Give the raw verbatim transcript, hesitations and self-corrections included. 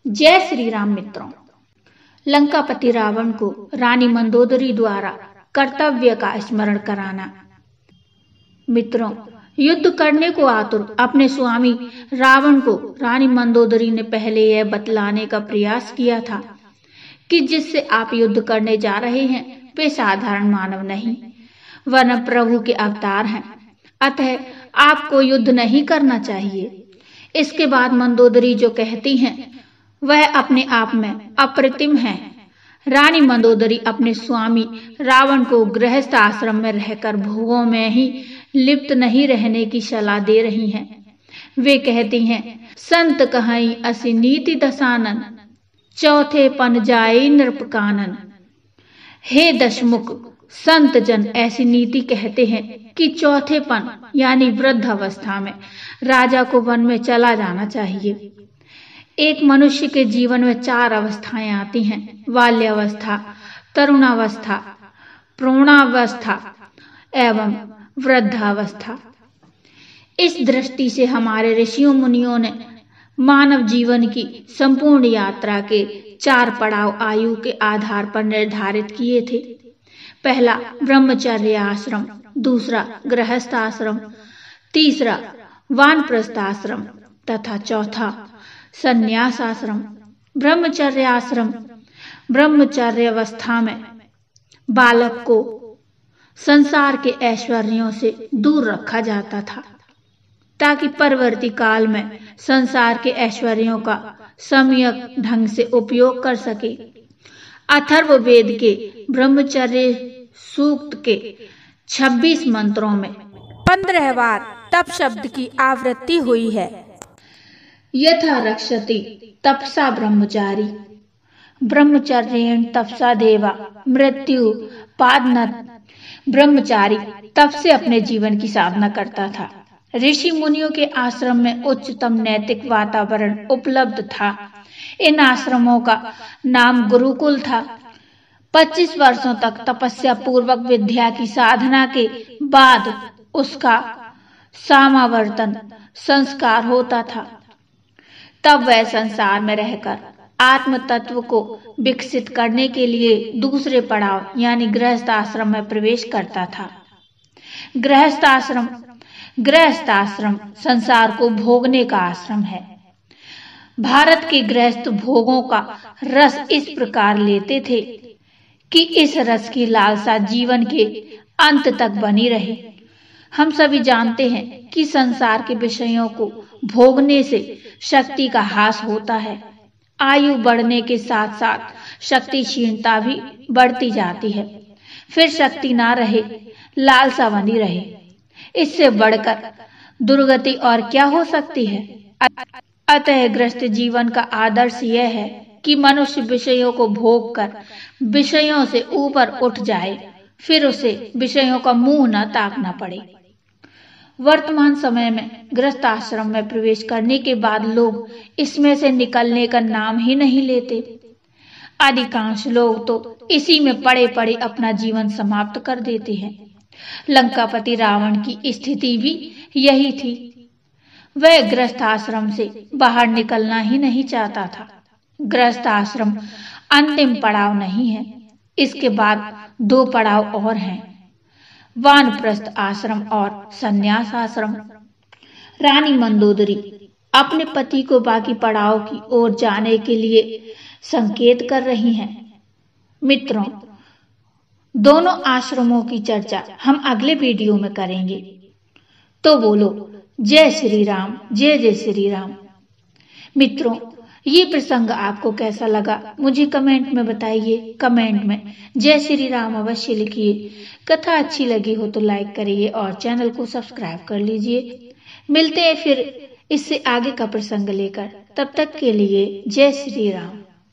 जय श्री राम मित्रों। लंकापति रावण को रानी मंदोदरी द्वारा कर्तव्य का स्मरण कराना। मित्रों, युद्ध करने को आतुर अपने स्वामी रावण को रानी मंदोदरी ने पहले यह बतलाने का प्रयास किया था कि जिससे आप युद्ध करने जा रहे हैं वे साधारण मानव नहीं, वरन प्रभु के अवतार हैं। अतः आपको युद्ध नहीं करना चाहिए। इसके बाद मंदोदरी जो कहती हैं वह अपने आप में अप्रतिम है। रानी मंदोदरी अपने स्वामी रावण को गृहस्थ आश्रम में रहकर भोगों में ही लिप्त नहीं रहने की सलाह दे रही हैं। वे कहती हैं, संत कहाई असि नीति दसानन, चौथे पन जाए नृपकानन। हे दशमुख, संत जन ऐसी नीति कहते हैं कि चौथे पन यानी वृद्ध अवस्था में राजा को वन में चला जाना चाहिए। एक मनुष्य के जीवन में चार अवस्थाएं आती हैं: बाल्यावस्था, तरुणावस्था, प्रौढ़ावस्था एवं वृद्धावस्था। इस दृष्टि से हमारे ऋषियों मुनियों ने मानव जीवन की संपूर्ण यात्रा के चार पड़ाव आयु के आधार पर निर्धारित किए थे। पहला ब्रह्मचर्य आश्रम, दूसरा गृहस्थ आश्रम, तीसरा वानप्रस्थ आश्रम तथा चौथा संन्यास आश्रम। ब्रह्मचर्य आश्रम ब्रह्मचर्य अवस्था में बालक को संसार के ऐश्वर्यों से दूर रखा जाता था ताकि परवर्ती काल में संसार के ऐश्वर्यों का सम्यक ढंग से उपयोग कर सके। अथर्ववेद के ब्रह्मचर्य सूक्त के छब्बीस मंत्रों में पंद्रह बार तप शब्द की आवृत्ति हुई है। यथा रक्षति तपसा ब्रह्मचारी, ब्रह्मचर्येण तपसा देवा मृत्यु पादनत। ब्रह्मचारी तप से अपने जीवन की साधना करता था। ऋषि मुनियों के आश्रम में उच्चतम नैतिक वातावरण उपलब्ध था। इन आश्रमों का नाम गुरुकुल था। पच्चीस वर्षों तक तपस्या पूर्वक विद्या की साधना के बाद उसका समावर्तन संस्कार होता था। तब वह संसार में रहकर आत्म तत्व को विकसित करने के लिए दूसरे पड़ाव यानी गृहस्थ आश्रम में प्रवेश करता था। गृहस्थ आश्रम गृहस्थ आश्रम संसार को भोगने का आश्रम है। भारत के गृहस्थ भोगों का रस इस प्रकार लेते थे कि इस रस की लालसा जीवन के अंत तक बनी रहे। हम सभी जानते हैं कि संसार के विषयों को भोगने से शक्ति का ह्रास होता है। आयु बढ़ने के साथ साथ शक्ति क्षीणता भी बढ़ती जाती है। फिर शक्ति ना रहे, लालसा बनी रहे। इससे बढ़कर दुर्गति और क्या हो सकती है। अतः गृहस्थ जीवन का आदर्श यह है कि मनुष्य विषयों को भोग कर विषयों से ऊपर उठ जाए, फिर उसे विषयों का मुंह न ताकना पड़े। वर्तमान समय में गृहस्थ आश्रम में प्रवेश करने के बाद लोग इसमें से निकलने का नाम ही नहीं लेते। अधिकांश लोग तो इसी में पड़े पड़े अपना जीवन समाप्त कर देते हैं। लंकापति रावण की स्थिति भी यही थी। वह गृहस्थ आश्रम से बाहर निकलना ही नहीं चाहता था। गृहस्थ आश्रम अंतिम पड़ाव नहीं है, इसके बाद दो पड़ाव और हैं: वानप्रस्थ आश्रम और संन्यास आश्रम। रानी मंदोदरी अपने पति को बाकी पड़ाव की ओर जाने के लिए संकेत कर रही हैं। मित्रों, दोनों आश्रमों की चर्चा हम अगले वीडियो में करेंगे। तो बोलो जय श्री राम, जय जय श्री राम। मित्रों, ये प्रसंग आपको कैसा लगा मुझे कमेंट में बताइए। कमेंट में जय श्री राम अवश्य लिखिए। कथा अच्छी लगी हो तो लाइक करिए और चैनल को सब्सक्राइब कर लीजिए। मिलते हैं फिर इससे आगे का प्रसंग लेकर। तब तक के लिए जय श्री राम।